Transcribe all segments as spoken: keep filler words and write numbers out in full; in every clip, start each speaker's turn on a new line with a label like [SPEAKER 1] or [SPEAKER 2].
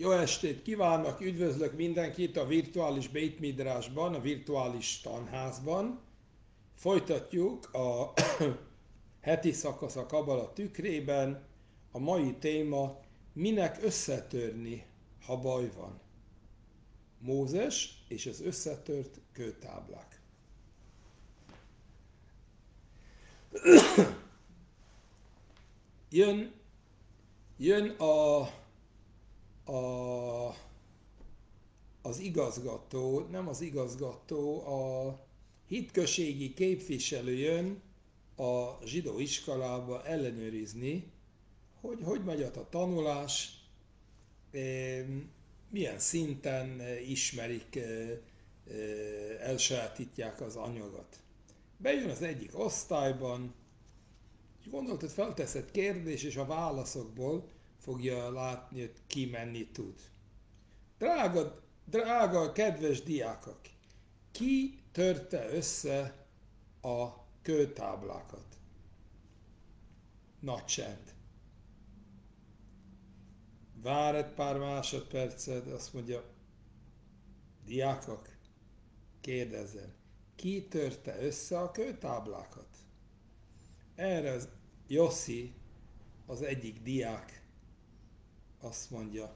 [SPEAKER 1] Jó estét kívánok, üdvözlök mindenkit a virtuális Beit Midrashban, a virtuális tanházban. Folytatjuk a heti szakasz a Kabala tükrében. A mai téma: minek összetörni, ha baj van? Mózes és az összetört kőtáblák. Jön, jön a, a, az igazgató, nem az igazgató, a hitközségi képviselő jön a zsidó iskolába ellenőrizni, hogy hogy megy a tanulás, milyen szinten ismerik, elsajátítják az anyagot. Bejön az egyik osztályban, és gondolt, hogy felteszed kérdés, és a válaszokból fogja látni, hogy ki menni tud. Drága, drága, kedves diákok, ki törte össze a kőtáblákat? Nagy csend. Vár egy pár másodpercet, azt mondja, diákok, kérdezem, ki törte össze a kőtáblákat? Erre az Jossi, az egyik diák, azt mondja,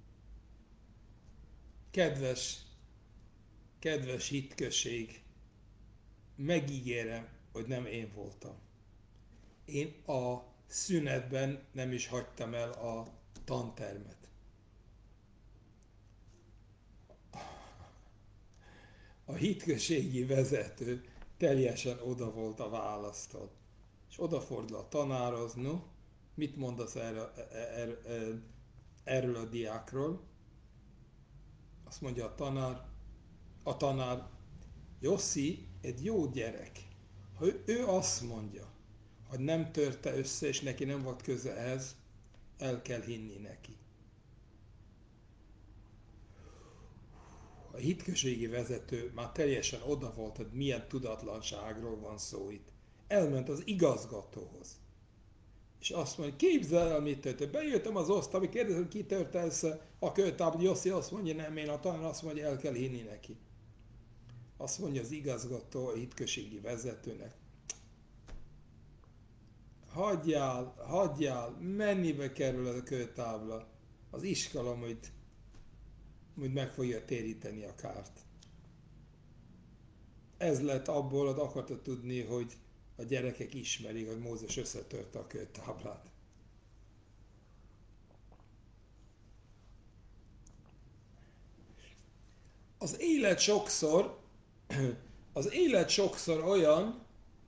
[SPEAKER 1] kedves, kedves hitközség, megígérem, hogy nem én voltam. Én a szünetben nem is hagytam el a tantermet. A hitközségi vezető teljesen oda volt a választól. És odafordul a tanárhoz, no, mit mondasz erről, er, er, erről a diákról? Azt mondja a tanár, a tanár, Jossi egy jó gyerek. Ha ő, ő azt mondja, hogy nem törte össze, és neki nem volt köze ehhez, el kell hinni neki. A hitközségi vezető már teljesen oda volt, hogy milyen tudatlanságról van szó itt. Elment az igazgatóhoz. És azt mondja, képzel el, mit történt. Bejöttem az osztályba, kérdezem, ki törte össze a kőtáblát. Jossi azt mondja, nem én, a tanár azt mondja, el kell hinni neki. Azt mondja az igazgató a hitközségi vezetőnek, hagyjál, hagyjál, mennyibe kerül a kőtábla? Az iskola majd, majd meg fogja téríteni a kárt. Ez lett abból, hogy akarta tudni, hogy a gyerekek ismerik, hogy Mózes összetörte a kőtáblát. Az élet sokszor, az élet sokszor olyan,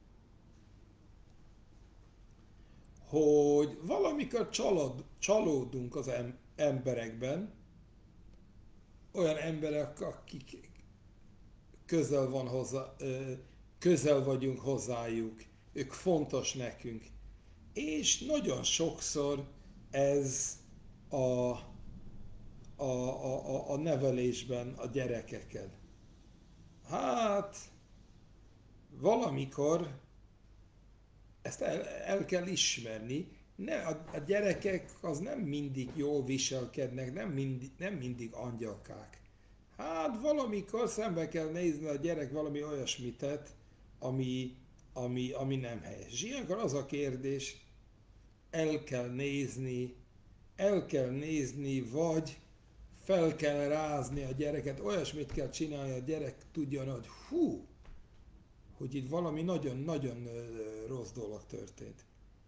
[SPEAKER 1] hogy valamikor csalod, csalódunk az emberekben, olyan emberek, akik közel, van hozzá, közel vagyunk hozzájuk, ők fontos nekünk. És nagyon sokszor ez a, a, a, a nevelésben a gyerekekkel. Hát, valamikor ezt el, el kell ismerni, ne, a, a gyerekek az nem mindig jól viselkednek, nem mindig, nem mindig angyalkák. Hát valamikor szembe kell nézni a gyerek valami olyasmitet, ami, ami, ami nem helyes. És ilyenkor az a kérdés, el kell nézni, el kell nézni, vagy fel kell rázni a gyereket, olyasmit kell csinálni, a gyerek tudjon, hogy hú, hogy itt valami nagyon-nagyon rossz dolog történt.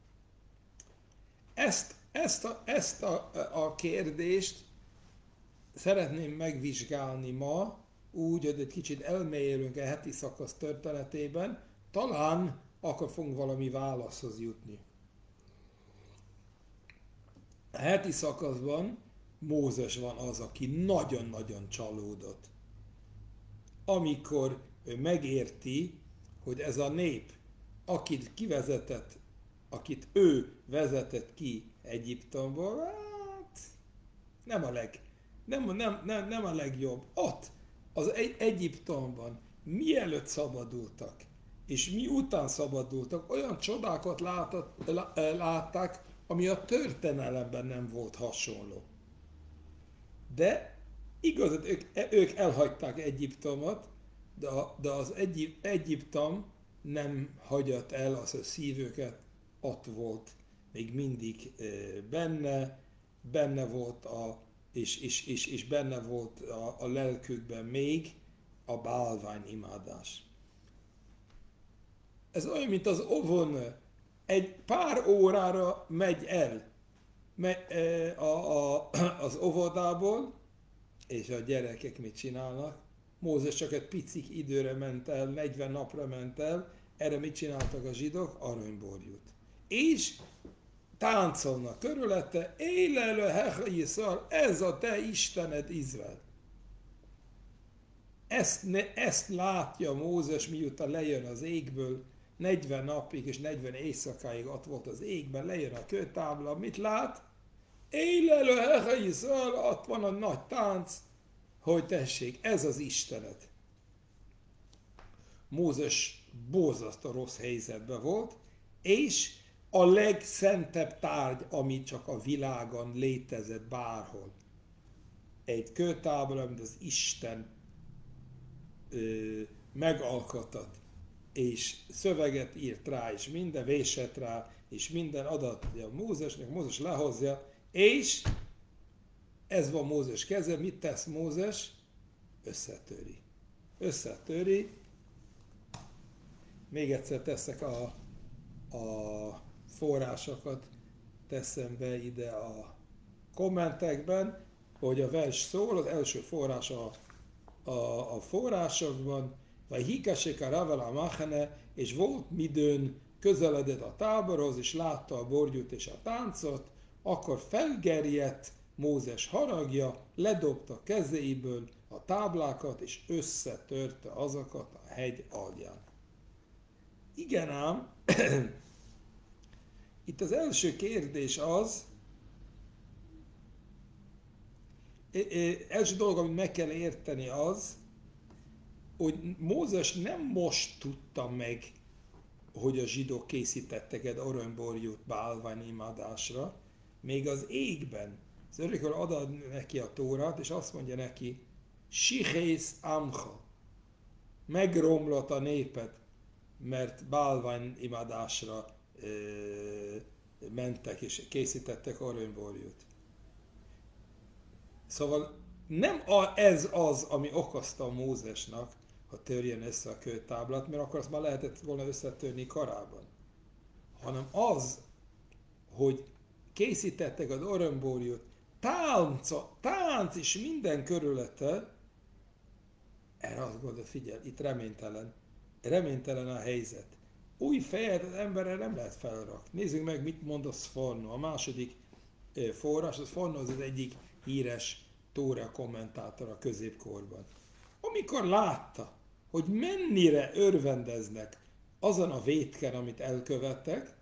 [SPEAKER 1] Ezt, ezt, a, ezt a, a kérdést szeretném megvizsgálni ma, úgy, hogy egy kicsit elmélyülünk a heti szakasz történetében, talán akkor fogunk valami válaszhoz jutni. A heti szakaszban Mózes van az, aki nagyon-nagyon csalódott. Amikor ő megérti, hogy ez a nép, akit kivezetett, akit ő vezetett ki Egyiptomból, hát nem a, leg, nem, nem, nem, nem a legjobb. Ott, az egy, Egyiptomban, mielőtt szabadultak, és miután szabadultak, olyan csodákat látott, látták, ami a történelemben nem volt hasonló. De igaz, ők, ők elhagyták Egyiptomot, de, de az Egyip, Egyiptom nem hagyott el, az a szívüket ott volt még mindig benne, benne volt a, és, és, és, és benne volt a, a lelkükben még a bálványimádás. Ez olyan, mint az ovon, egy pár órára megy el a, a, az óvodából, és a gyerekek mit csinálnak? Mózes csak egy picik időre ment el, negyven napra ment el, erre mit csináltak a zsidók? Aranyborjút. És táncolnak körülötte, élelő hechayiszal, ez a te Istened Izrael. Ezt, ne, ezt látja Mózes, miután lejön az égből, negyven napig és negyven éjszakáig ott volt az égben, lejön a kőtábla, mit lát? Élelő hechayiszal, ott van a nagy tánc, hogy tessék, ez az Istened. Mózes borzasztó rossz helyzetben volt, és a legszentebb tárgy, ami csak a világon létezett bárhol. Egy kőtábla, amit az Isten ö, megalkotott, és szöveget írt rá, és minden vésett rá, és minden adatja Mózesnek, Mózes lehozja, és ez van Mózes keze, mit tesz Mózes? Összetöri. Összetöri. Még egyszer teszek a, a forrásokat, teszem be ide a kommentekben, hogy a vers szól, az első forrás a, a, a forrásokban, vagy hikesek a Ravela Machene, és volt midőn közeledett a táborhoz, és látta a borgyút és a táncot, akkor felgerjedt Mózes haragja, ledobta kezéiből a táblákat, és összetörte azokat a hegy alján. Igen ám, itt az első kérdés az, első dolog, amit meg kell érteni az, hogy Mózes nem most tudta meg, hogy a zsidók készítettek egy aranyborjút bálványimádásra, még az égben. Az örökről ad neki a Tórát, és azt mondja neki, Sichész Amcha, megromlott a népet, mert bálványimádásra e, mentek és készítettek aranyborjút. Szóval nem a, ez az, ami okozta Mózesnak, ha törjen össze a kőtáblát, mert akkor azt már lehetett volna összetörni korábban, hanem az, hogy készítettek az aranyborjút, tánc, tánc és minden körülete, erre azt gondolod, figyelj, itt reménytelen, reménytelen a helyzet. Új fejet az emberre nem lehet felrakni. Nézzük meg, mit mond a Sforno. A második forrás, a Sforno az az egyik híres Tóra kommentátor a középkorban. Amikor látta, hogy mennyire örvendeznek azon a vétken, amit elkövettek,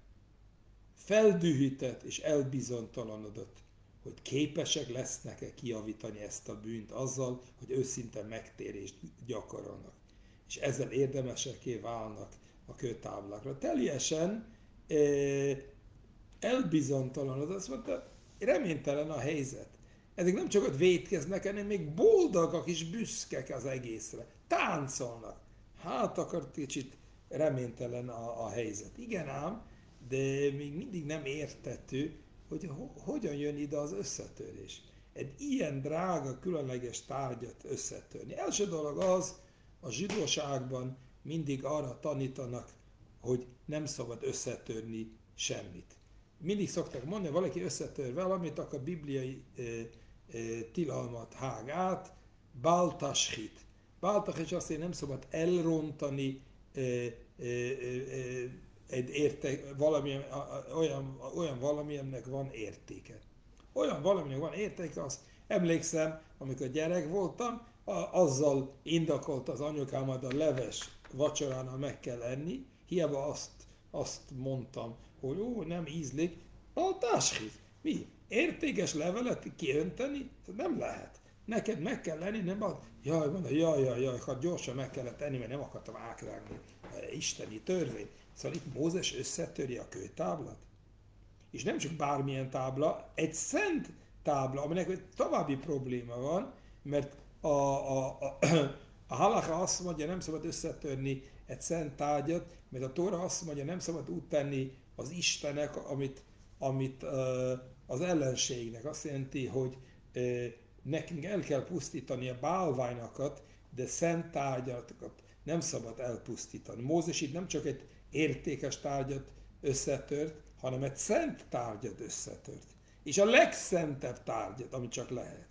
[SPEAKER 1] feldühített és elbizonytalanodott, hogy képesek lesznek-e kijavítani ezt a bűnt azzal, hogy őszinte megtérést gyakorolnak. És ezzel érdemeseké válnak a kőtáblákra. Teljesen eh, elbizonytalanodott, azt mondta, reménytelen a helyzet. Ezek nem csak ott vétkeznek, hanem még boldogak és büszkek az egészre. Táncolnak. Hát akkor kicsit reménytelen a, a helyzet. Igen ám, de még mindig nem értető, hogy ho, hogyan jön ide az összetörés. Egy ilyen drága, különleges tárgyat összetörni. Első dolog az, a zsidóságban mindig arra tanítanak, hogy nem szabad összetörni semmit. Mindig szoktak mondani, ha valaki összetör valamit, akkor a bibliai e, e, tilalmat hág át, báltashit. Báltashit azt mondja, nem szabad elrontani e, e, e, egy érték, valamilyen, olyan, olyan valamilyennek van értéke. Olyan valaminek van értéke, azt emlékszem, amikor gyerek voltam, azzal indokolt az anyukámat, a leves vacsoránál meg kell enni, hiába azt, azt mondtam, hogy ó, nem ízlik, a táskít. Mi? Értékes levelet kiönteni? Nem lehet. Neked meg kell lenni, nem az, jaj, mondom, jaj, jaj, jaj, hát gyorsan meg kellett enni, mert nem akartam átrágni isteni törvény. Szóval itt Mózes összetöri a kőtáblát. És nem csak bármilyen tábla, egy szent tábla, aminek egy további probléma van, mert a, a, a, a halacha azt mondja, nem szabad összetörni egy szent tárgyat, mert a Tóra azt mondja, nem szabad úgy tenni az Istenek, amit, amit az ellenségnek. Azt jelenti, hogy nekünk el kell pusztítani a bálványokat, de szent tárgyakat nem szabad elpusztítani. Mózes itt nem csak egy értékes tárgyat összetört, hanem egy szent tárgyat összetört. És a legszentebb tárgyat, amit csak lehet.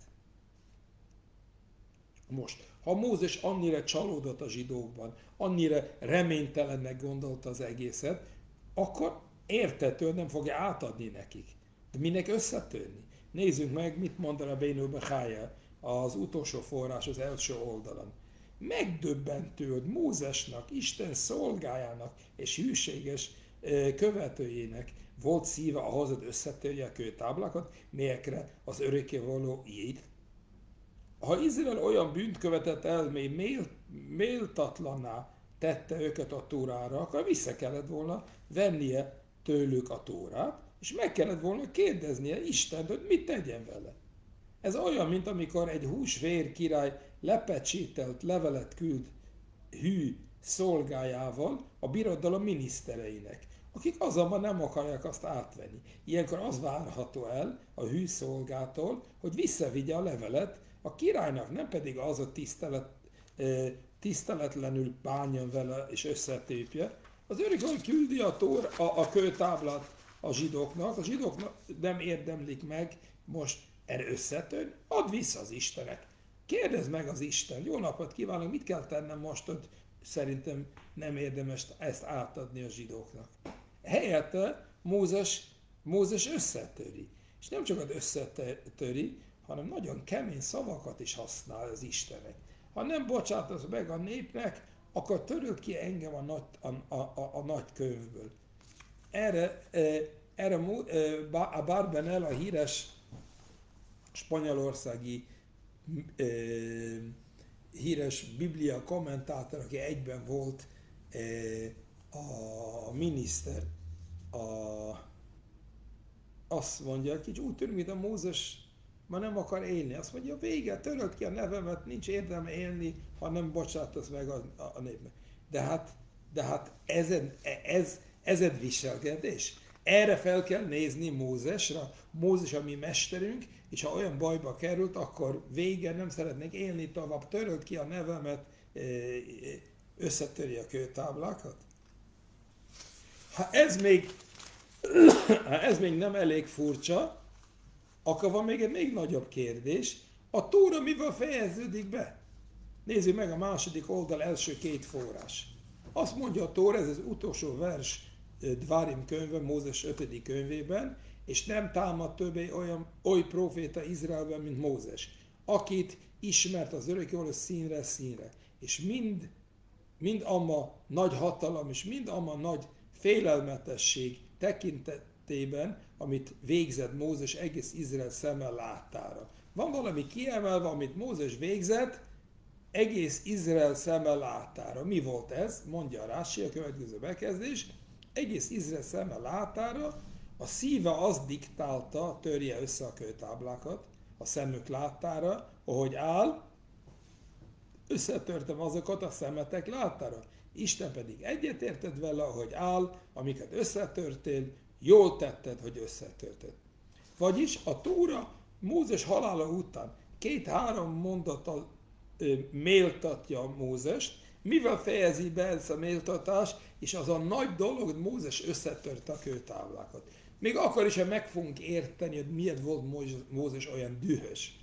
[SPEAKER 1] Most, ha Mózes annyira csalódott a zsidókban, annyira reménytelennek gondolta az egészet, akkor értetően nem fogja átadni nekik. De minek összetörni? Nézzük meg, mit mond a Rabbeinu Bechaia, az utolsó forrás az első oldalon. Megdöbbentő, hogy Mózesnak, Isten szolgájának és hűséges követőjének volt szíve ahhoz, hogy összetörje a kőtáblákat, melyekre az örökkévaló írt. Ha Izrael olyan bűnt követett el, mely mél, méltatlanná tette őket a Tórára, akkor vissza kellett volna vennie tőlük a Tórát, és meg kellett volna kérdeznie Istent, hogy mit tegyen vele. Ez olyan, mint amikor egy húsvér király lepecsételt levelet küld hű szolgájával a birodalom minisztereinek, akik azonban nem akarják azt átvenni. Ilyenkor az várható el a hű szolgától, hogy visszavigye a levelet a királynak, nem pedig az, hogy tisztelet, tiszteletlenül bánjon vele és összetépje. Az örökkévaló küldi a, tór, a, a kőtáblát a zsidóknak, a zsidóknak nem érdemlik meg most erre összetörni, add vissza az Istenek. Kérdezd meg az Isten, jó napot kívánok, mit kell tennem most, hogy szerintem nem érdemes ezt átadni a zsidóknak. Helyette Mózes, Mózes összetöri. És nem csak az összetöri, hanem nagyon kemény szavakat is használ az Istenek. Ha nem bocsátasz meg a népnek, akkor töröd ki engem a nagy, a, a, a, a nagy könyvből. Erre, erre a Barbanel, a híres spanyolországi híres biblia kommentátor, aki egyben volt a miniszter, a, azt mondja, kicsit úgy tűnik, mint a Mózes ma nem akar élni. Azt mondja, vége, töröd ki a nevemet, nincs érdeme élni, ha nem bocsátasz meg a, a, a népnek. De hát, de hát ez, ez, ez egy viselkedés. Erre fel kell nézni Mózesra. Mózes a mi mesterünk, és ha olyan bajba került, akkor vége, nem szeretnék élni tovább, töröd ki a nevemet, összetörje a kőtáblákat. Ha ez még, ha ez még nem elég furcsa, akkor van még egy még nagyobb kérdés. A Tóra mivel fejeződik be? Nézzük meg a második oldal első két forrás. Azt mondja a Tóra, ez az utolsó vers Dvarim könyve, Mózes ötödik könyvében, és nem támad többé olyan oly proféta Izraelben, mint Mózes, akit ismert az örökkévaló színre színre, és mind, mind ama nagy hatalom, és mind ama nagy félelmetesség tekintetében, amit végzett Mózes egész Izrael szeme láttára. Van valami kiemelve, amit Mózes végzett, egész Izrael szeme láttára. Mi volt ez? Mondja a Rási, a következő bekezdés. Egész Izrael szeme láttára, a szíve azt diktálta, törje össze a kőtáblákat, a szemük láttára, ahogy áll, összetörtem azokat a szemetek láttára. Isten pedig egyetértett vele, ahogy áll, amiket összetörtél, jól tetted, hogy összetörted. Vagyis a Tóra Mózes halála után két-három mondattal méltatja Mózest, mivel fejezi be ezt a méltatást, és az a nagy dolog, hogy Mózes összetörte a kőtáblákat. Még akkor is, ha meg fogunk érteni, hogy miért volt Mózes olyan dühös,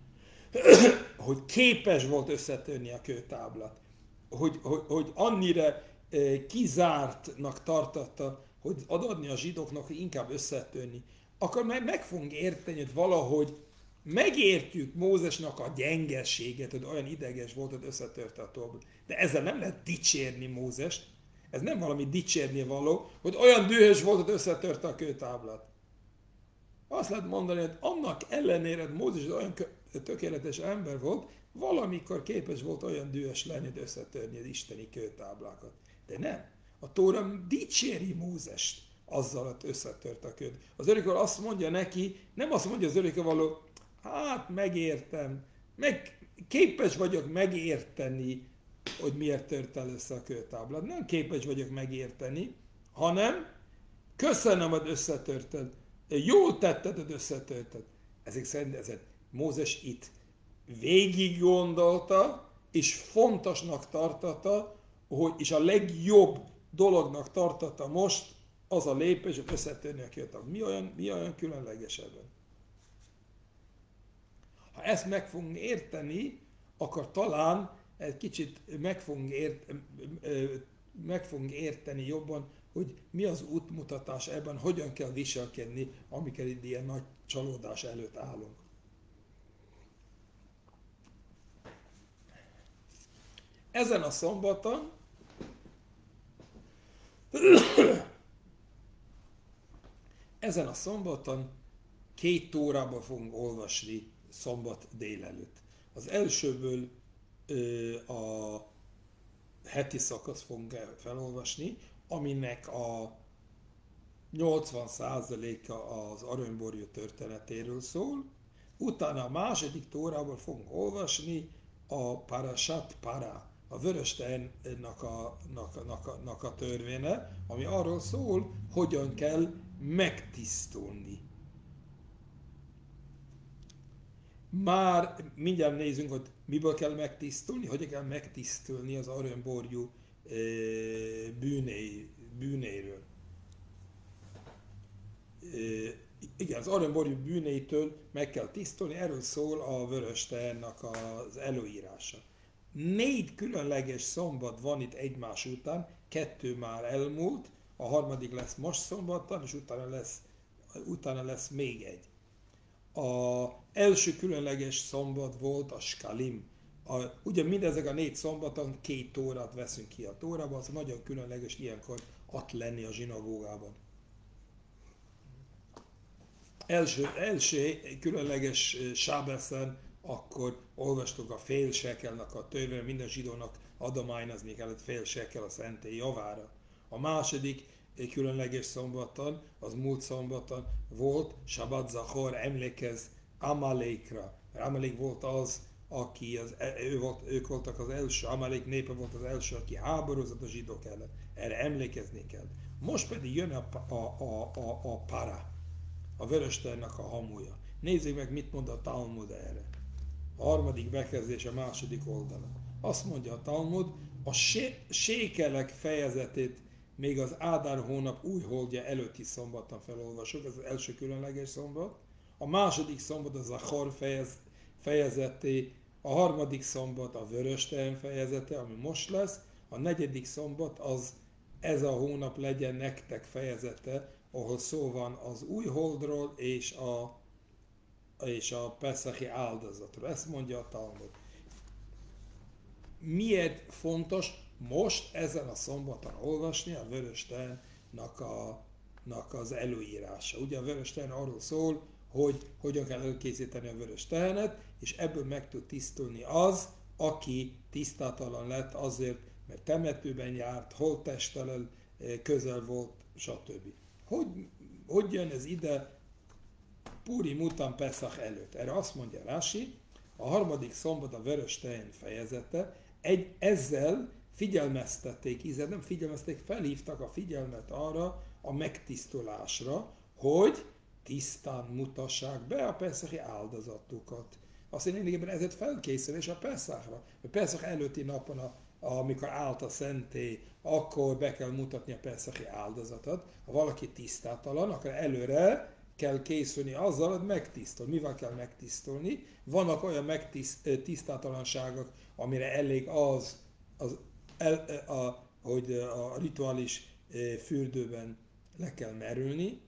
[SPEAKER 1] hogy képes volt összetörni a kőtáblát, hogy, hogy, hogy annyira kizártnak tartotta, hogy adni a zsidóknak, hogy inkább összetörni, akkor meg, meg fogunk érteni, hogy valahogy megértjük Mózesnak a gyengességet, hogy olyan ideges volt, hogy összetörte a Tóra. De ezzel nem lehet dicsérni Mózest. Ez nem valami dicsérni való, hogy olyan dühös volt, hogy összetörte a kőtáblát. Azt lehet mondani, hogy annak ellenére, hogy Mózes olyan tökéletes ember volt, valamikor képes volt olyan dühös lenni, hogy összetörni az isteni kőtáblákat. De nem. A Tóra dicséri Mózest, azzal ott összetört a köd. Az örökkévaló azt mondja neki, nem azt mondja az örökkévaló, hát megértem, meg képes vagyok megérteni, hogy miért tört el össze a kőtáblát. Nem képes vagyok megérteni, hanem köszönöm, hogy összetörted. Jól tetted, hogy összetörted. Ezek szerint ezek Mózes itt végig gondolta, és fontosnak tartotta, hogy, és a legjobb dolognak tartotta most az a lépés, hogy összetörni a kőtáblát. Mi olyan, mi olyan különleges ebben? Ha ezt meg fogunk érteni, akkor talán egy kicsit meg fogunk, ért, meg fogunk érteni jobban, hogy mi az útmutatás ebben, hogyan kell viselkedni, amikor itt ilyen nagy csalódás előtt állunk. Ezen a szombaton ezen a szombaton két tórában fogunk olvasni szombat délelőtt. Az elsőből ö, a heti szakasz fogunk felolvasni, aminek a nyolcvan százaléka az aranyborjú történetéről szól. Utána a második tórában fogunk olvasni a Parashat Para, a vörös tehénnek a, a, a, a törvénye, ami arról szól, hogyan kell megtisztulni. Már mindjárt nézzünk, hogy miből kell megtisztulni, hogyan kell megtisztulni az aranyborjú bűné, bűnéről. Igen, az aranyborjú bűnétől meg kell tisztulni, erről szól a vörös tehénnek az előírása. Négy különleges szombat van itt egymás után, kettő már elmúlt, a harmadik lesz most szombaton, és utána lesz, utána lesz még egy. Az első különleges szombat volt a Skalim. A, ugye mindezek a négy szombaton két tórát veszünk ki a tórába, az nagyon különleges ilyenkor ott lenni a zsinagógában. Első, első különleges sábeszen akkor olvastuk a fél sekelnek a törvényt, minden zsidónak adományozni kellett fél sekel a szentély javára. A második különleges szombaton, az múlt szombaton volt Shabbat Zachor, emlékez Amalékra. Amalek volt az, aki az, ő volt, ők voltak az első, Amalek népe volt az első, aki háborúzott a zsidók ellen. Erre emlékezni kell. Most pedig jön a, a, a, a, a para, a vöröstehénnek a hamuja. Nézzük meg, mit mond a Talmud erre. A harmadik bekezdés a második oldalon. Azt mondja a Talmud, a sé, sékelek fejezetét még az Ádár hónap új holdja előtti szombaton felolvasok, ez az első különleges szombat. A második szombat az a Zachor fejez, fejezeté, a harmadik szombat a vörös tehén fejezete, ami most lesz, a negyedik szombat az ez a hónap legyen nektek fejezete, ahol szó van az új holdról és a, és a peszachi áldozatról. Ezt mondja a Talmud. Miért fontos most ezen a szombaton olvasni a vörös tehénnek a, az előírása? Ugye a vörös tehén arról szól, hogy hogyan kell elkészíteni a vörös tehenet, és ebből meg tud tisztulni az, aki tisztátalan lett azért, mert temetőben járt, holttesttel közel volt, stb. Hogy, hogy jön ez ide Purim után Peszach előtt? Erre azt mondja Rási, a harmadik szombat a vörös tehén fejezete, egy, ezzel figyelmeztették, Izrael nem figyelmeztették, felhívtak a figyelmet arra, a megtisztulásra, hogy tisztán mutassák be a peszachi áldozatukat. Azt lényegében ezért felkészülés a Peszachra. A Peszach előtti napon, a, amikor állt a szentély, akkor be kell mutatni a peszachi áldozatot. Ha valaki tisztátalan, akkor előre kell készülni azzal, hogy megtisztul. Mivel kell megtisztulni? Vannak olyan megtisztátalanságok, amire elég az, az el, a, hogy a rituális fürdőben le kell merülni.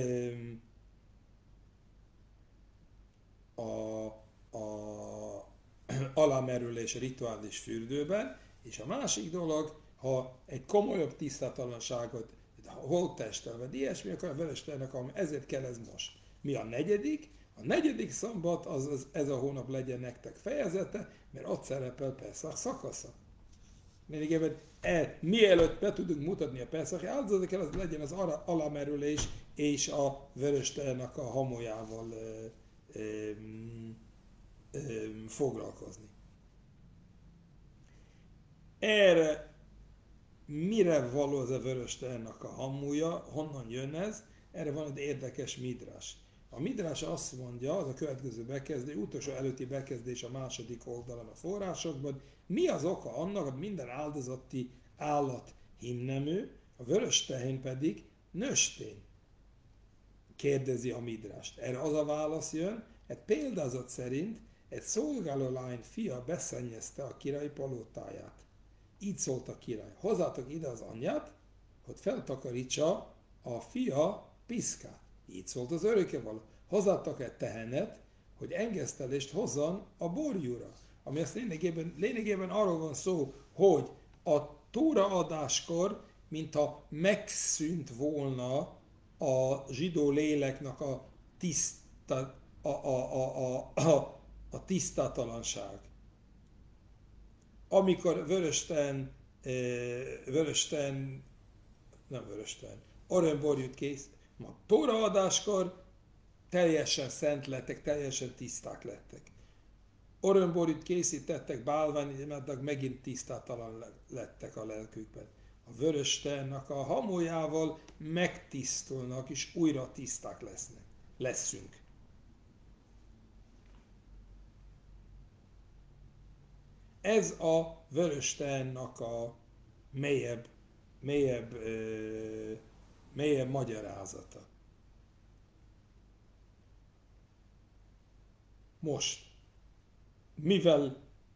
[SPEAKER 1] A, a alámerülés a rituális fürdőben, és a másik dolog, ha egy komolyabb tisztátalanságot, holttesttel vagy ilyesmi, akkor a vörös tehénnek, ezért kell ez most. Mi a negyedik? A negyedik szombat, az, az ez a hónap legyen nektek fejezete, mert ott szerepel Peszach szakasza. Lényegében e, mielőtt be tudunk mutatni a Pesach áldozatot, kell az legyen az alamerülés és a vörös tejának a hamujával ö, ö, ö, foglalkozni. Erre mire való ez a vörös tejának a hamuja, honnan jön ez? Erre van egy érdekes midrás. A midrás azt mondja, az a következő bekezdés, utolsó előtti bekezdés a második oldalon a forrásokban, mi az oka annak, hogy minden áldozati állat himnemű, a vörös tehén pedig nőstény? Kérdezi a midrást. Erre az a válasz jön, egy példázat szerint egy szolgálólány fia beszennyezte a király palótáját. Így szólt a király, hozzátok ide az anyját, hogy feltakarítsa a fia piszkát. Így szólt az örökkévaló. Hozzátok egy tehenet, hogy engesztelést hozzon a borjúra. Ami azt lényegében, lényegében arról van szó, hogy a tóraadáskor, mintha megszűnt volna a zsidó léleknek a, tiszta, a, a, a, a, a, a tisztátalanság. Amikor vörösten, vörösten, nem vörösten, aranyborjút kész, ma tóraadáskor teljesen szent lettek, teljesen tiszták lettek. Aranyborjút készítettek, bálványimádnak, megint tisztátalan lettek a lelkükben. A vörös tejának a hamujával megtisztulnak, és újra tiszták lesznek. Leszünk. Ez a vörös tejának a mélyebb, mélyebb, ö, mélyebb magyarázata. Most, mivel,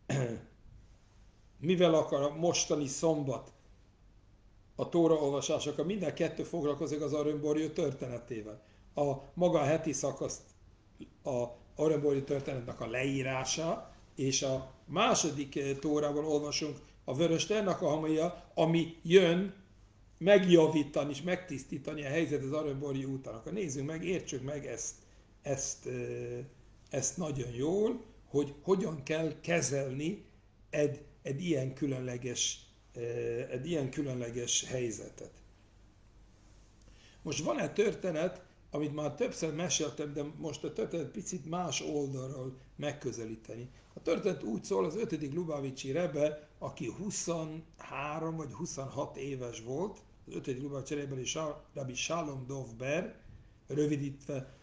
[SPEAKER 1] mivel akar a mostani szombat a tóraolvasásokkal, minden kettő foglalkozik az aranyborjú történetével. A maga a heti szakaszt a aranyborjú történetnek a leírása, és a második tórában olvasunk a vörös tejának a hamuja, ami jön megjavítani és megtisztítani a helyzetet az aranyborjú utának. Nézzük meg, értsük meg ezt, ezt, ezt nagyon jól, hogy hogyan kell kezelni egy, egy, ilyen különleges, egy ilyen különleges helyzetet. Most van egy történet, amit már többször meséltem, de most a történet picit más oldalról megközelíteni. A történet úgy szól, az ötödik Lubavicsi Rebbe, aki huszonhárom vagy huszonhat éves volt, az ötödik Lubavicsi Rebbe, Rabbi Shalom Dov Ber, rövidítve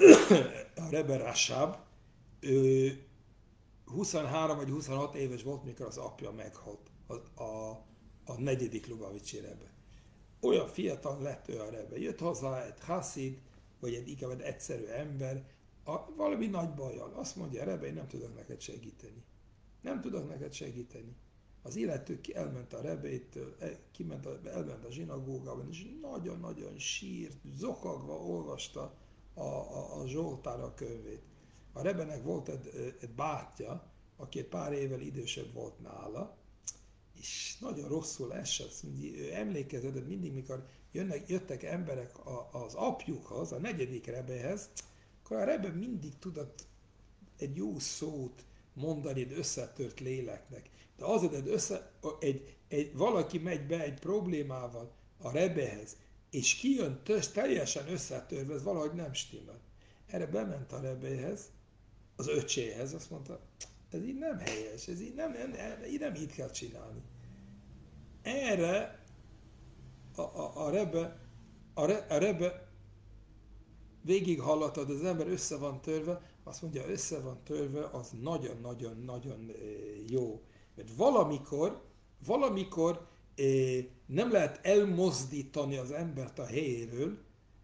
[SPEAKER 1] a Rebbe Rashab, ő huszonhárom vagy huszonhat éves volt, mikor az apja meghalt, a, a, a negyedik Lubavicsi Rebbe. Olyan fiatal lett ő a Rebbe. Jött hozzá egy haszid, vagy egy inkább egy egyszerű ember, a, valami nagy bajjal. Azt mondja, Rebbe, én nem tudok neked segíteni. Nem tudok neked segíteni. Az illető elment a Rebbétől, kiment a, elment a zsinagógában, és nagyon-nagyon sírt, zokogva olvasta a, a, a Zsoltár könyvét. A Rebbenek volt egy, egy bátyja, aki egy pár évvel idősebb volt nála, és nagyon rosszul esett, ő emlékezett, hogy mindig, mikor jönnek, jöttek emberek az apjukhoz, a negyedik Rebbehez, akkor a Rebbe mindig tudott egy jó szót mondani egy összetört léleknek. De az, hogy egy, össze, egy, egy, valaki megy be egy problémával a Rebbehez, és kijön tös, teljesen összetörve, ez valahogy nem stimmel. Erre bement a Rebbehez, az öcséhez, azt mondta, ez így nem helyes, ez így nem, nem, így nem így kell csinálni. Erre a, a, a Rebbe, a, Re, a Rebbe végig hallottad, az ember össze van törve, azt mondja, össze van törve, az nagyon-nagyon-nagyon jó. Mert valamikor, valamikor nem lehet elmozdítani az embert a helyéről,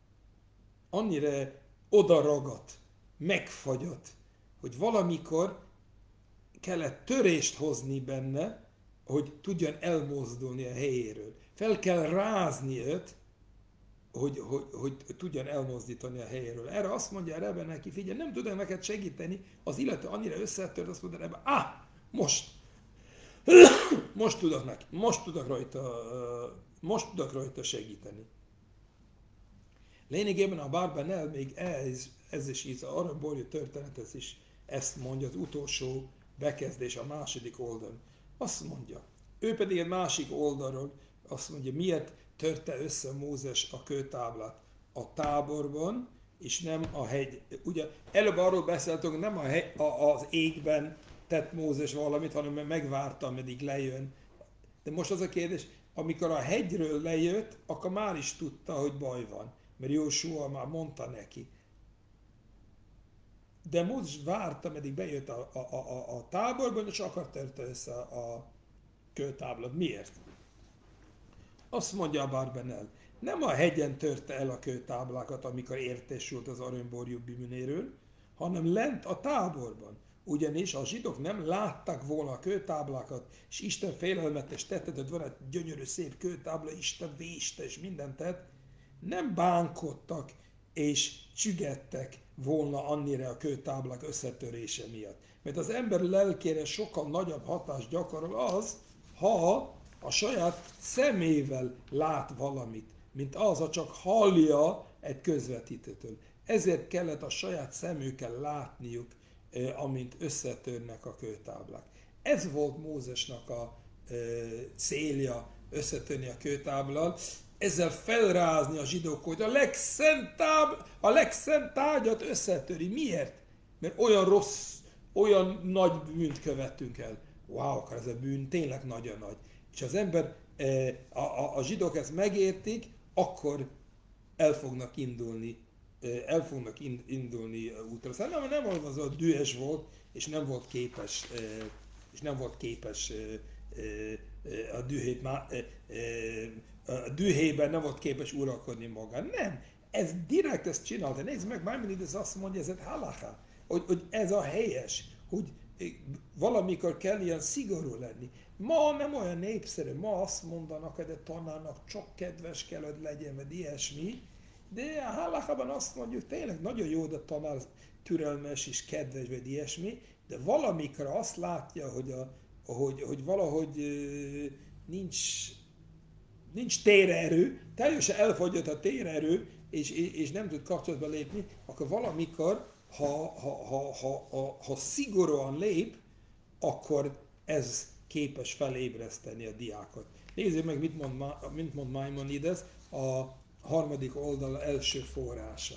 [SPEAKER 1] annyira odaragadt, megfagyott, hogy valamikor kellett törést hozni benne, hogy tudjon elmozdulni a helyéről. Fel kell rázni őt, hogy, hogy, hogy tudjon elmozdítani a helyéről. Erre azt mondja a Rebbe neki, figyelj, nem tudom neked segíteni, az illető annyira összetört, azt mondja a Rebbe, ah, most, most tudok neki, most tudok rajta, most tudok rajta segíteni. Lényegében a Barbanel még ez, ez is így, az aranyborjú történet, ez is ezt mondja, az utolsó bekezdés a második oldalon. Azt mondja, Ő pedig egy másik oldalról azt mondja, miért törte össze Mózes a kőtáblát a táborban, és nem a hegy. Ugye előbb arról beszéltünk, nem a hegy, a, az égben tett Mózes valamit, hanem megvárta, ameddig lejön. De most az a kérdés, amikor a hegyről lejött, akkor már is tudta, hogy baj van, mert Jósua már mondta neki. De Mózes várta, ameddig bejött a, a, a, a táborban, és akar törte össze a kőtáblát. Miért? Azt mondja a Barbanel, nem a hegyen törte el a kőtáblákat, amikor értesült az aranyborjú bűnéről, hanem lent a táborban. Ugyanis a zsidók nem látták volna a kőtáblákat, és Isten félelmetes tettet, hogy van egy gyönyörű szép kőtábla, Isten véste és mindent tett, nem bánkodtak és csügettek volna annyira a kőtáblák összetörése miatt. Mert az ember lelkére sokkal nagyobb hatást gyakorol az, ha a saját szemével lát valamit, mint az, ha csak hallja egy közvetítőtől. Ezért kellett a saját szemükkel látniuk, amint összetörnek a kőtáblák. Ez volt Mózesnak a célja, összetörni a kőtáblát, ezzel felrázni a zsidók, hogy a legszent, táb, a legszent tárgyat összetöri. Miért? Mert olyan rossz, olyan nagy bűnt követtünk el. Wow, akkor ez a bűn tényleg nagyon nagy. És az ember, a, a, a zsidók ezt megértik, akkor el fognak indulni, el fognak indulni útra. Szerintem nem olvazott, dühös volt, és nem volt képes, és nem volt képes a dühét, a dühében nem volt képes uralkodni magán. Nem, ez direkt ezt csinálta. Nézd meg, Maimonides azt mondja, ez egy halacha, hogy, hogy ez a helyes, hogy valamikor kell ilyen szigorú lenni. Ma nem olyan népszerű, ma azt mondanak, hogy a tanárnak csak kedves kell, hogy legyen, vagy ilyesmi, de a halachában azt mondjuk, tényleg nagyon jó, hogy a tanár türelmes és kedves, vagy ilyesmi, de valamikor azt látja, hogy, a, hogy, hogy valahogy nincs, nincs térerő, teljesen elfogyott a térerő, és, és nem tud kapcsolatba lépni, akkor valamikor, ha, ha, ha, ha, ha, ha szigorúan lép, akkor ez képes felébreszteni a diákot. Nézzük meg, mit mond, mit mond Maimonides, a harmadik oldal első forrása.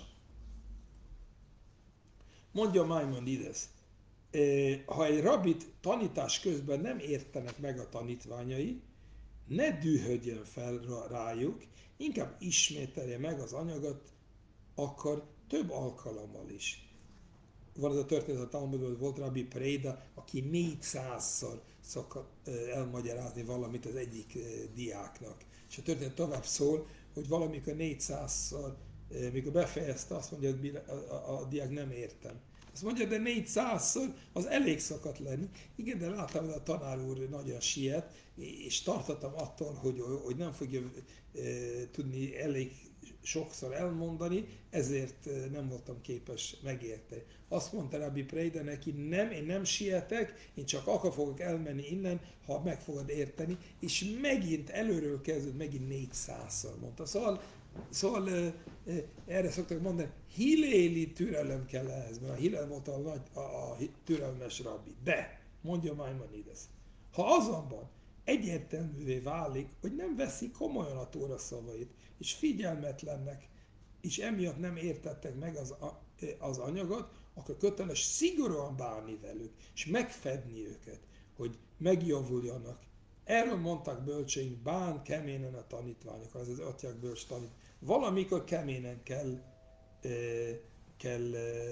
[SPEAKER 1] Mondja Maimonides, ha egy rabbit tanítás közben nem értenek meg a tanítványai, ne dühödjön fel rájuk, inkább ismételje meg az anyagot, akkor több alkalommal is. Van az a történet a Talmudban, hogy volt Rabbi Preida, aki négyszázszor szokott elmagyarázni valamit az egyik diáknak. És a történet tovább szól, hogy valamikor négyszázszor, mikor befejezte, azt mondja, hogy a, a, a diák nem értem. Azt mondja, de négyszázszor az elég szokott lenni. Igen, de láttam, hogy a tanár úr nagyon siet, és tartottam attól, hogy, hogy nem fogja e, tudni elég sokszor elmondani, ezért nem voltam képes megérteni. Azt mondta Rabbi Preida neki, nem, én nem sietek, én csak akkor fogok elmenni innen, ha meg fogod érteni, és megint előről kezdőd, megint négyszázszor mondta. Szóval, szóval erre szoktak mondani, hiléli türelem kell ehhez, mert a Hillel volt a, nagy, a, a türelmes rabbi. De, mondja Maimonides, ha azonban egyértelművé válik, hogy nem veszik komolyan a Tóra szavait, és figyelmetlennek, és emiatt nem értettek meg az, az anyagot, akkor köteles szigorúan bánni velük, és megfedni őket, hogy megjavuljanak. Erről mondták bölcseink, bán keményen a tanítványok, az az atyák bölcs tanít. Valamikor keményen kell, kell,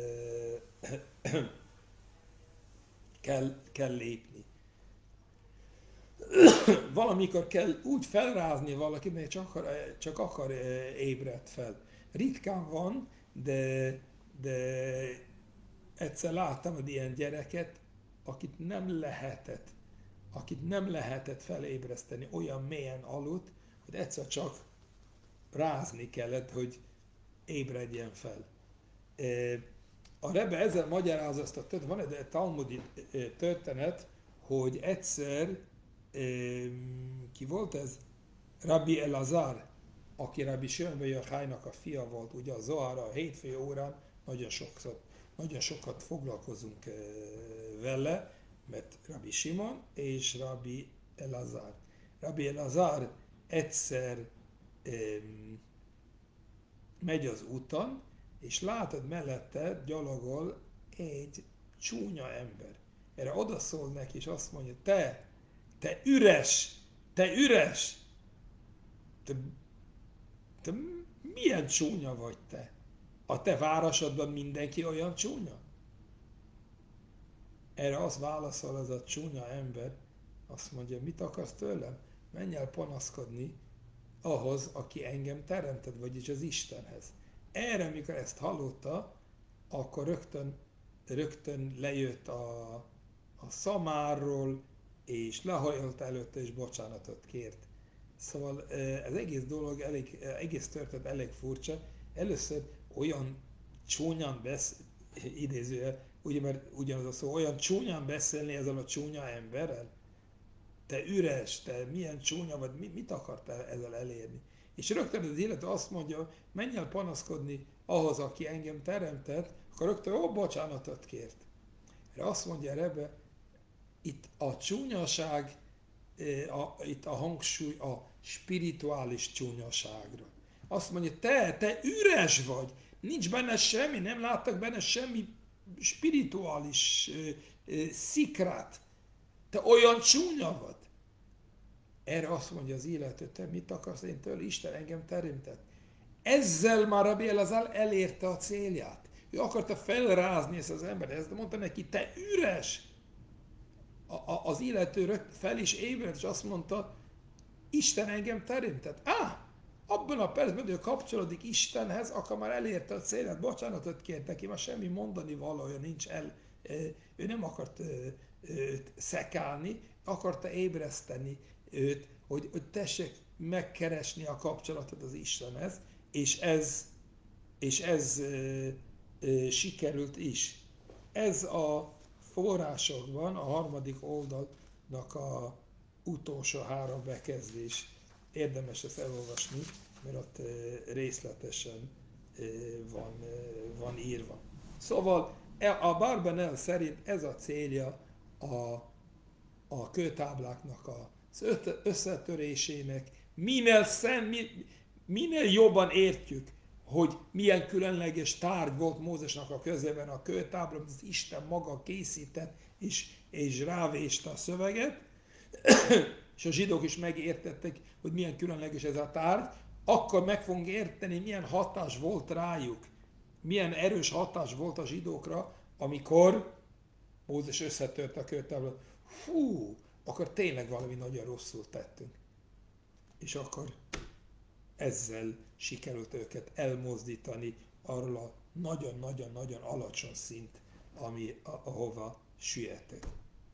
[SPEAKER 1] kell, kell lépni. Valamikor kell úgy felrázni valaki, mert csak akar, csak akar ébredt fel. Ritkán van, de, de egyszer láttam egy ilyen gyereket, akit nem lehetett, akit nem lehetett felébreszteni, olyan mélyen aludt, hogy egyszer csak rázni kellett, hogy ébredjen fel. A Rebbe ezzel magyarázza azt a történet, van egy talmudi történet, hogy egyszer ki volt ez? Rabbi Elazar, aki Rabbi Shimon ben Yochainak a fia volt, ugye a Zohar a hétfő órán nagyon sokszor, nagyon sokat foglalkozunk vele, mert Rabbi Shimon és Rabbi Elazar. Rabbi Elazar egyszer öm, megy az úton, és látod mellette gyalogol egy csúnya ember. Erre odaszól neki, és azt mondja, te, te üres, te üres, te, te milyen csúnya vagy te? A te városodban mindenki olyan csúnya? Erre azt válaszol az a csúnya ember, azt mondja, mit akarsz tőlem? Menj el panaszkodni ahhoz, aki engem teremtett, vagyis az Istenhez. Erre, mikor ezt hallotta, akkor rögtön, rögtön lejött a, a szamárról, és lehajolt előtte, és bocsánatot kért. Szóval ez egész dolog, elég, egész történet elég furcsa. Először olyan csúnyán beszél, idézője, ugye, mert ugyanaz a szó, olyan csúnyán beszélni ezzel a csúnya emberrel? Te üres, te milyen csúnya vagy, mit, mit akartál ezzel elérni? És rögtön az illető azt mondja, menj el panaszkodni ahhoz, aki engem teremtett, akkor rögtön, ó, bocsánatot kért. Erre azt mondja Rebbe, itt a csúnyaság, a, itt a hangsúly a spirituális csúnyaságra. Azt mondja, te, te üres vagy, nincs benne semmi, nem láttak benne semmi spirituális szikrát. Te olyan csúnya vagy. Erre azt mondja az illető, te mit akarsz én tőle? Isten engem teremtett. Ezzel már Rabbi Elazar elérte a célját. Ő akarta felrázni ezt az embert, ezt mondta neki, te üres! A, a, az illető rögt fel is ébredt, és azt mondta, Isten engem teremtett. Á, abban a percben, hogy ő kapcsolódik Istenhez, akkor már elérte a célját, bocsánatot kért neki, már semmi mondani valója nincs el. Ő nem akart őt szekálni, akarta ébreszteni őt, hogy, hogy tessék megkeresni a kapcsolatot az Istenhez, és ez, és ez ö, ö, sikerült is. Ez a forrásokban, a harmadik oldalnak a utolsó három bekezdés. Érdemes ezt elolvasni, mert ott ö, részletesen ö, van, ö, van írva. Szóval a Barbanel szerint ez a célja a, a kőtábláknak az összetörésének. Minél, szem, minél jobban értjük, hogy milyen különleges tárgy volt Mózesnak a kezében a kőtábla, az Isten maga készített és, és rávéste a szöveget, és a zsidók is megértettek, hogy milyen különleges ez a tárgy, akkor meg fogunk érteni, milyen hatás volt rájuk, milyen erős hatás volt a zsidókra, amikor Mózes összetört a kőtáblát. Hú, akkor tényleg valami nagyon rosszul tettünk. És akkor ezzel sikerült őket elmozdítani arról a nagyon-nagyon-nagyon alacsony szint, ami, ahova süllyedtek.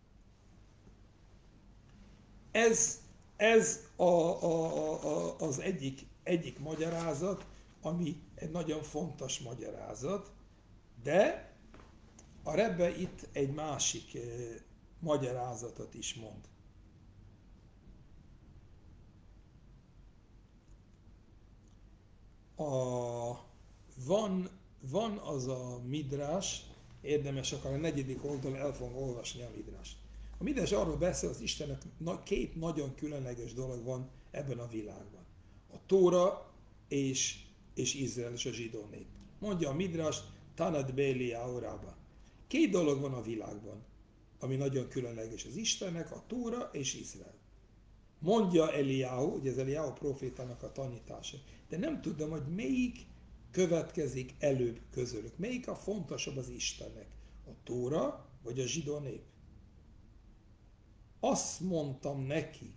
[SPEAKER 1] Ez, ez a, a, a, az egyik, egyik magyarázat, ami egy nagyon fontos magyarázat, de a Rebbe itt egy másik eh, magyarázatot is mond. A, van, van az a midrás, érdemes akar a negyedik oldalon el fogom olvasni a midrást. A midrás arról beszél, az Istennek két nagyon különleges dolog van ebben a világban. A Tóra és, és Izrael és a zsidó nép. Mondja a midrás, Tanad Béli Aurában. Két dolog van a világban, ami nagyon különleges az Istennek, a Tóra és Izrael. Mondja Eliáhu, ugye ez Eliáhu profétának a tanítása, de nem tudom, hogy melyik következik előbb közülük. Melyik a fontosabb az Istennek? A Tóra vagy a zsidó nép? Azt mondtam neki,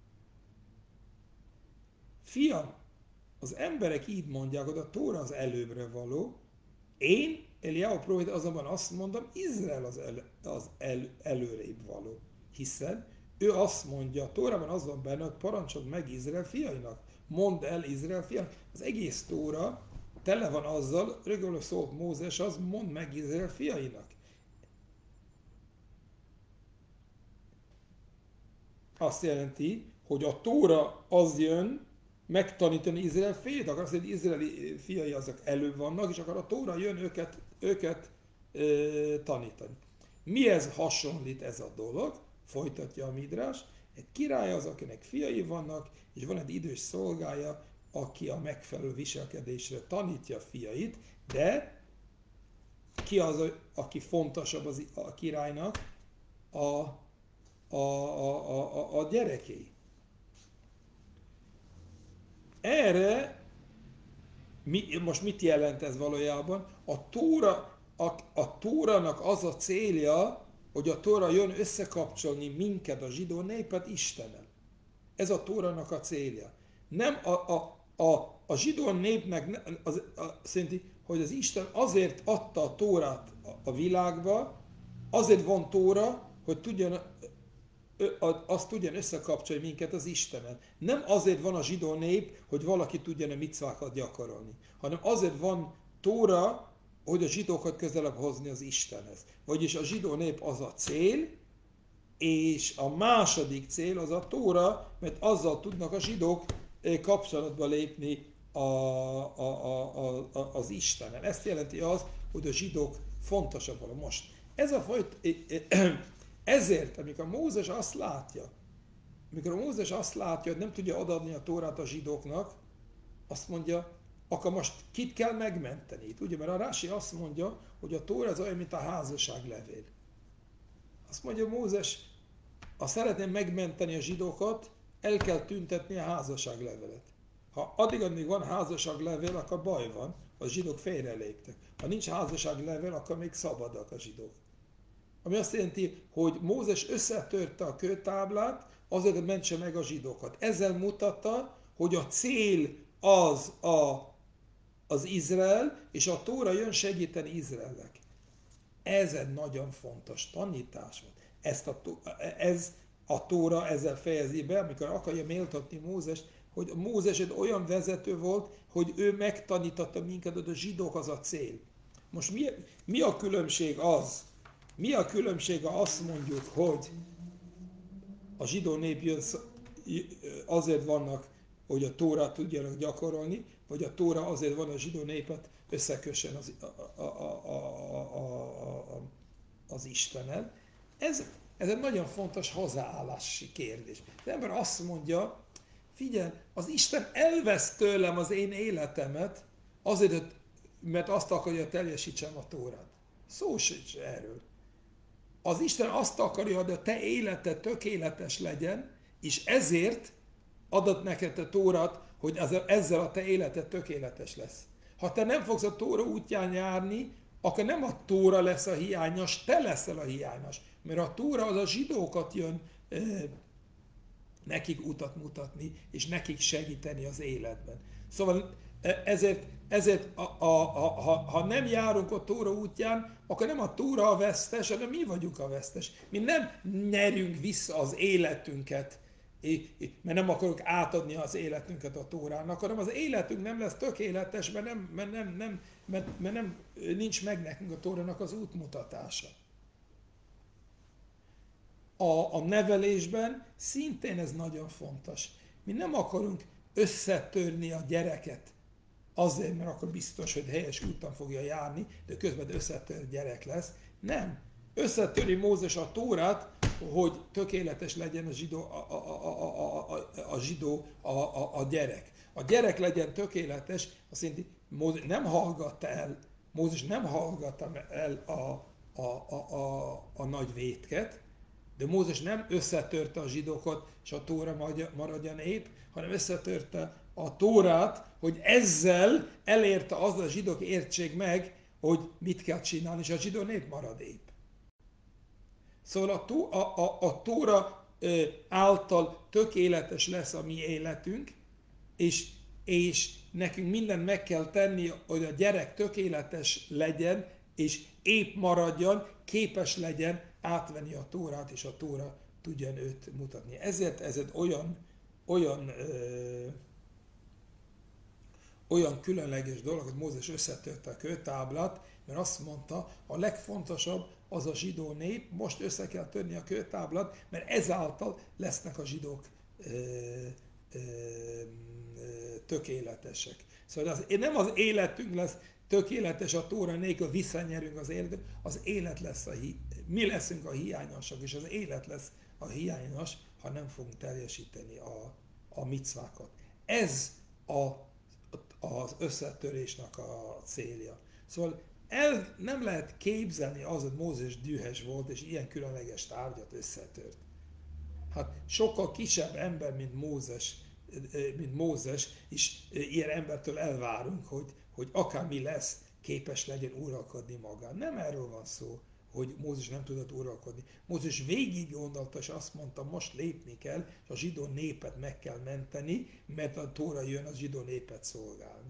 [SPEAKER 1] fiam, az emberek így mondják, hogy a Tóra az előbbre való, én, Eliáhu proféta, azonban azt mondom, Izrael az, el, az el, előrébb való. Hiszen ő azt mondja, a Tórában az van benne, hogy parancsold meg Izrael fiainak. Mondd el Izrael fiainak. Az egész Tóra tele van azzal, rögtön szólt Mózes, az mondd meg Izrael fiainak. Azt jelenti, hogy a Tóra az jön megtanítani Izrael fiait, akkor azt mondja, hogy izraeli fiai azok előbb vannak, és akkor a Tóra jön őket, őket ö, tanítani. Mihez hasonlít ez a dolog? Folytatja a midrás. Egy király az, akinek fiai vannak, és van egy idős szolgája, aki a megfelelő viselkedésre tanítja a fiait, de ki az, aki fontosabb az, a királynak? A, a, a, a, a gyerekei. Erre mi, most mit jelent ez valójában? A tóra, a, a tóranak az a célja, hogy a tóra jön összekapcsolni minket, a zsidó népet Istennel. Ez a tóranak a célja. Nem a, a, a, a zsidó népnek az, a, szerinti, hogy az Isten azért adta a tórát a, a világba, azért van tóra, hogy tudjon, azt tudjon összekapcsolni minket az Istennel. Nem azért van a zsidó nép, hogy valaki tudjon a micvákat gyakorolni, hanem azért van tóra, hogy a zsidókat közelebb hozni az Istenhez. Vagyis a zsidó nép az a cél, és a második cél az a tóra, mert azzal tudnak a zsidók kapcsolatba lépni a, a, a, a, az Istennel. Ezt jelenti az, hogy a zsidók fontosabb van most. Ez a fajta, ezért, amikor Mózes azt látja, amikor a Mózes azt látja, hogy nem tudja odaadni a tórát a zsidóknak, azt mondja, akkor most kit kell megmenteni? Itt, ugye, mert a Rási azt mondja, hogy a tóra az olyan, mint a házasságlevél. Azt mondja Mózes, ha szeretném megmenteni a zsidókat, el kell tüntetni a házasságlevelet. Ha addig, amíg van házasságlevél, akkor baj van, a zsidók félreléptek. Ha nincs házasságlevél, akkor még szabadak a zsidók. Ami azt jelenti, hogy Mózes összetörte a kőtáblát, azért, hogy mentse meg a zsidókat. Ezzel mutatta, hogy a cél az a, az Izrael, és a tóra jön segíteni Izraelnek. Ez egy nagyon fontos tanítás volt. Ezt a, ez a tóra ezzel fejezi be, amikor akarja méltatni Mózest, hogy Mózes egy olyan vezető volt, hogy ő megtanította minket, hogy a zsidók az a cél. Most mi, mi a különbség az? Mi a különbség, ha azt mondjuk, hogy a zsidó nép jön, azért vannak, hogy a tórát tudjanak gyakorolni, vagy a tóra azért van, a zsidó népet összekössen az, a, a, a, a, a, az Istennel. Ez, ez egy nagyon fontos hozzáállási kérdés. Az ember azt mondja, figyelj, az Isten elvesz tőlem az én életemet, azért, mert azt akarja, hogy teljesítsem a tórát. Szó sincs erről. Az Isten azt akarja, hogy a te életed tökéletes legyen, és ezért adott neked a tórát, hogy ezzel a te életed tökéletes lesz. Ha te nem fogsz a tóra útján járni, akkor nem a tóra lesz a hiányos, te leszel a hiányos. Mert a tóra az a zsidókat jön e, nekik utat mutatni, és nekik segíteni az életben. Szóval ezért, ezért a, a, a, ha, ha nem járunk a tóra útján, akkor nem a tóra a vesztes, hanem mi vagyunk a vesztes. Mi nem nyerünk vissza az életünket, mert nem akarok átadni az életünket a tórának, hanem az életünk nem lesz tökéletes, mert, nem, mert, nem, nem, mert, mert nem, nincs meg nekünk a tórának az útmutatása. A, a nevelésben szintén ez nagyon fontos. Mi nem akarunk összetörni a gyereket azért, mert akkor biztos, hogy helyes úton fogja járni, de közben összetört gyerek lesz. Nem. Összetöri Mózes a tórát, hogy tökéletes legyen a zsidó, a, a, a, a, a, zsidó a, a, a gyerek. A gyerek legyen tökéletes, azt jelenti, Mózes nem hallgatta el, Mózes nem hallgatta el a, a, a, a, a nagy vétket, de Mózes nem összetörte a zsidókat, és a tóra maradjon nép, hanem összetörte a tórát, hogy ezzel elérte az, a zsidók értsék meg, hogy mit kell csinálni, és a zsidó nép marad épp. Szóval a, tó, a, a, a tóra által tökéletes lesz a mi életünk, és, és nekünk mindent meg kell tenni, hogy a gyerek tökéletes legyen, és épp maradjon, képes legyen átvenni a tórát, és a tóra tudjon őt mutatni. Ezért ez egy olyan, olyan, ö, olyan különleges dolog, hogy Mózes összetörte a kőtáblát, mert azt mondta, a legfontosabb az a zsidó nép, most össze kell törni a kőtáblát, mert ezáltal lesznek a zsidók ö, ö, ö, tökéletesek. Szóval az, nem az életünk lesz tökéletes a tóra nélkül, visszanyerünk az életet, az élet lesz a hi, mi leszünk a hiányosak, és az élet lesz a hiányos, ha nem fogunk teljesíteni a, a micvákat. Ez a, az összetörésnek a célja. Szóval el nem lehet képzelni az, hogy Mózes dühös volt, és ilyen különleges tárgyat összetört. Hát sokkal kisebb ember, mint Mózes, mint Mózes, és ilyen embertől elvárunk, hogy, hogy akármi lesz, képes legyen uralkodni magán. Nem erről van szó, hogy Mózes nem tudott uralkodni. Mózes végig gondolta, és azt mondta, most lépni kell, és a zsidó népet meg kell menteni, mert a Tóra jön a zsidó népet szolgálni.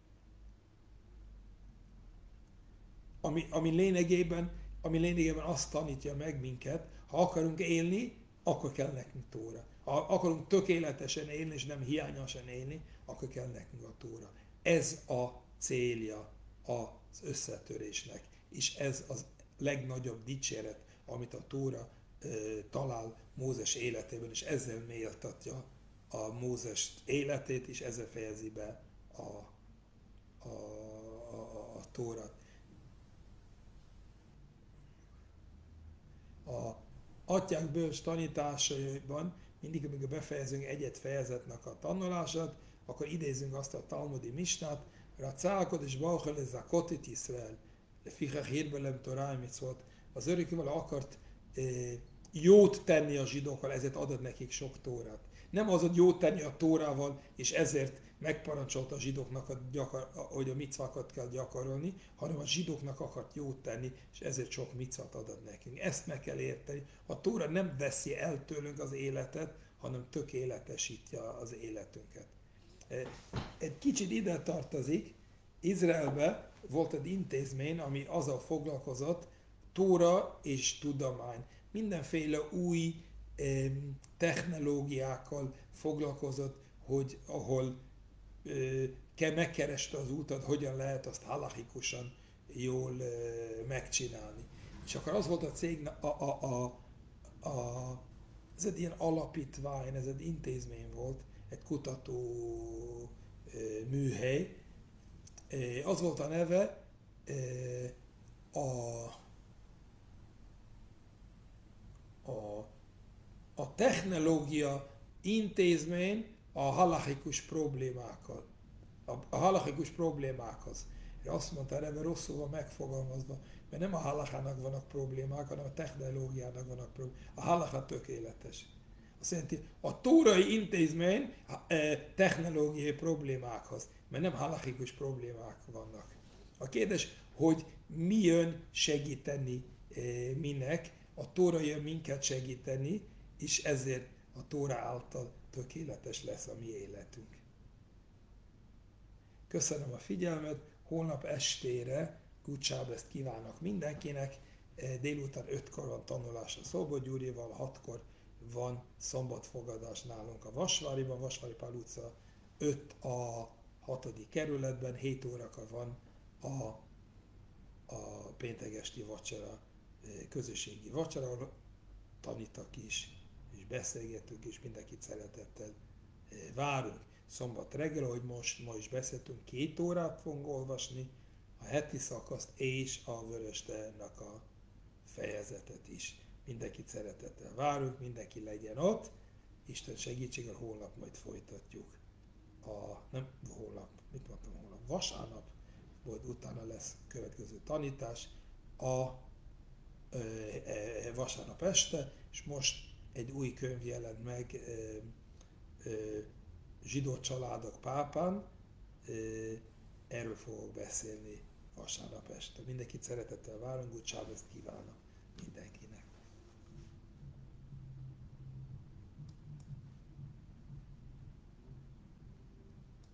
[SPEAKER 1] Ami, ami, lényegében, ami lényegében azt tanítja meg minket, ha akarunk élni, akkor kell nekünk Tóra. Ha akarunk tökéletesen élni, és nem hiányosan élni, akkor kell nekünk a Tóra. Ez a célja az összetörésnek, és ez az legnagyobb dicséret, amit a Tóra e, talál Mózes életében, és ezzel méltatja a Mózes életét, és ezzel fejezi be a, a, a, a Tórát. A atyák bölcs tanításaiban mindig, amikor befejezünk egyet fejezetnek a tanulását, akkor idézünk azt a talmudi misnát, Racálkod és Balchel ez a kotit Iszrael, Fichach hírbelem Torá mitzvot. Az örökkévaló akart e, jót tenni a zsidókkal, ezért adott nekik sok tórát. Nem az, hogy jót tenni a tórával, és ezért megparancsolta a zsidóknak, a gyakor, hogy a micvákat kell gyakorolni, hanem a zsidóknak akart jót tenni, és ezért sok micvát adott nekünk. Ezt meg kell érteni. A Tóra nem veszi el tőlünk az életet, hanem tökéletesíti az életünket. Egy kicsit ide tartozik, Izraelben volt egy intézmény, ami azzal foglalkozott, Tóra és tudomány. Mindenféle új eh, technológiákkal foglalkozott, hogy ahol eh, kell megkereste az útat, hogyan lehet azt halachikusan jól eh, megcsinálni. És akkor az volt a cég, a, a, a, a, ez egy ilyen alapítvány, ez egy intézmény volt, egy kutató eh, műhely. Eh, az volt a neve, eh, a A, a technológia intézmény a halachikus problémákkal, a, a halachikus problémákhoz. Azt mondta erre, mert rosszul van megfogalmazva, mert nem a halachának vannak problémák, hanem a technológiának vannak problémák. A halacha tökéletes. Azt jelenti, a tórai intézmény technológiai problémákhoz, mert nem halachikus problémák vannak. A kérdés, hogy mi jön segíteni minek, a Tóra jön minket segíteni, és ezért a Tóra által tökéletes lesz a mi életünk. Köszönöm a figyelmet, holnap estére Good Shabbos kívánok mindenkinek, délután ötkor van tanulás a Szobor Gyurival, hatkor van szombatfogadás nálunk a Vasváriban, Vasvári Pál utca öt a hatodik kerületben, hét órakor van a, a péntek esti vacsora, közösségi vacsora, ahol tanítak is, és beszélgetünk, és mindenkit szeretettel várunk. Szombat reggel, ahogy most ma is beszéltünk, két órát fogunk olvasni, a heti szakaszt és a Vörös tehernek a fejezetet is. Mindenkit szeretettel várunk, mindenki legyen ott, Isten segítséggel holnap majd folytatjuk. A, nem holnap, mit mondtam holnap? Vasárnap, majd utána lesz következő tanítás, a vasárnap este, és most egy új könyv jelent meg, Zsidó családok pápán, erről fogok beszélni vasárnap este. Mindenkit szeretettel várunk, Good Shabbos kívánok mindenki.